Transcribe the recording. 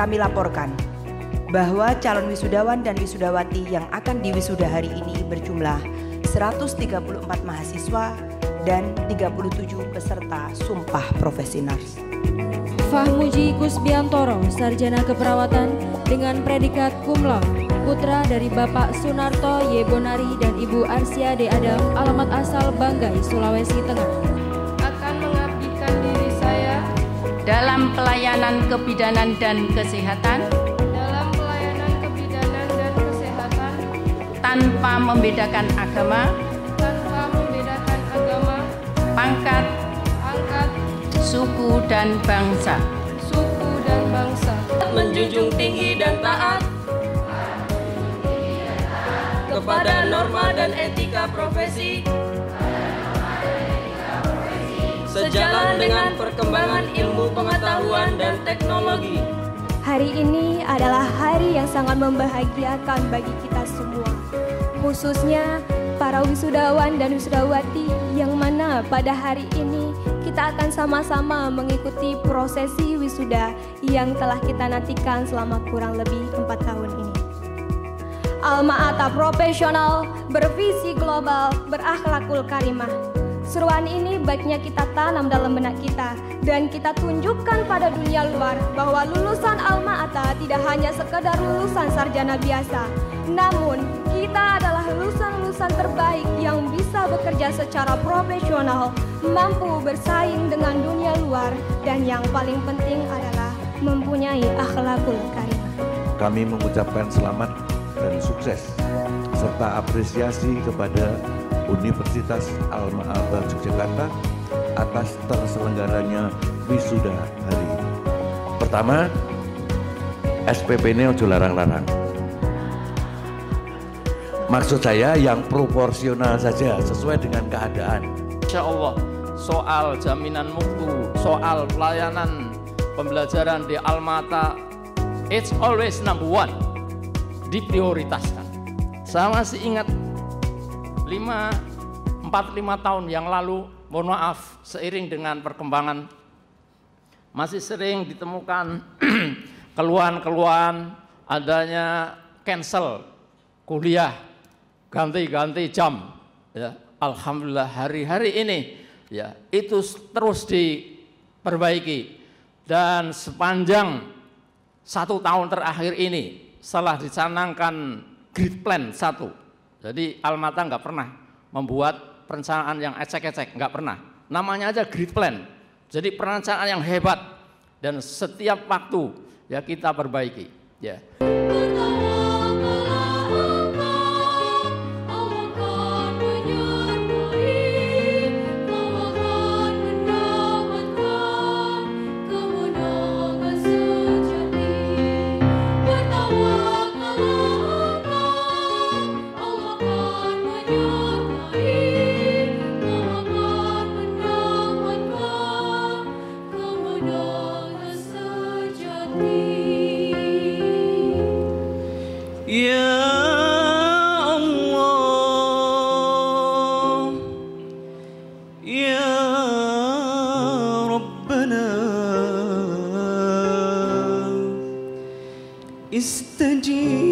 kami laporkan bahwa calon wisudawan dan wisudawati yang akan diwisuda hari ini berjumlah 134 mahasiswa dan 37 peserta sumpah profesi nars. Fahmuji Kusbiantoro, sarjana keperawatan dengan predikat cum laude, putra dari Bapak Sunarto Y. Bonari dan Ibu Arsia D. Adam, alamat asal Banggai, Sulawesi Tengah. Akan mengabdikan diri saya dalam pelayanan kebidanan dan kesehatan tanpa membedakan agama, pangkat, suku dan bangsa. Menjunjung tinggi dan taat kepada norma dan etika profesi, sejalan dengan perkembangan ilmu pengetahuan dan teknologi. Hari ini adalah hari yang sangat membahagiakan bagi kita semua, khususnya para wisudawan dan wisudawati yang mana pada hari ini kita akan sama-sama mengikuti prosesi wisuda yang telah kita nantikan selama kurang lebih 4 tahun ini. Alma Ata profesional, bervisi global, berakhlakul karimah. Seruan ini baiknya kita tanam dalam benak kita dan kita tunjukkan pada dunia luar bahwa lulusan Alma Ata tidak hanya sekedar lulusan sarjana biasa, namun kita adalah lulusan-lulusan terbaik yang bisa bekerja secara profesional, mampu bersaing dengan dunia luar, dan yang paling penting adalah mempunyai akhlakul karimah. Kami mengucapkan selamat dan sukses serta apresiasi kepada Universitas Alma Ata Yogyakarta atas terselenggaranya wisuda hari ini. Pertama, SPP ini ojo larang-larang. Maksud saya yang proporsional saja, sesuai dengan keadaan. Insya Allah, soal jaminan mutu, soal pelayanan pembelajaran di Alma Ata, it's always number one, diprioritaskan. Saya masih ingat 4-5 tahun yang lalu, mohon maaf, seiring dengan perkembangan masih sering ditemukan keluhan-keluhan adanya cancel kuliah, ganti-ganti jam. Ya, alhamdulillah hari-hari ini ya itu terus diperbaiki, dan sepanjang 1 tahun terakhir ini setelah dicanangkan grid plan 1. Jadi Alma Ata nggak pernah membuat perencanaan yang ecek-ecek, nggak pernah. Namanya aja grid plan. Jadi perencanaan yang hebat dan setiap waktu ya kita perbaiki. Ya. استجيب